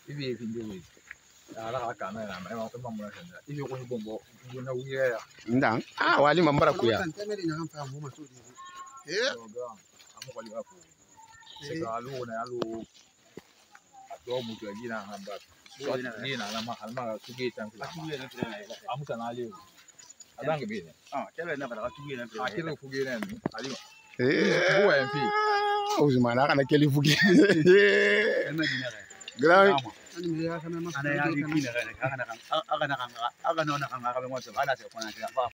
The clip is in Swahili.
Ibi vindi ala kamera ma ema kama mwana sanda ibi ko ni bombo nguna wiya ndang wali mambara kuya amu kwali hapo sika alu na alu ado mutu ajina hamba ni na alma tuge tankila amu sana ali adange bine tele na bala tuge na akira fuge na ali buwa mp uzimana kana keli fuge Grand. Ana ya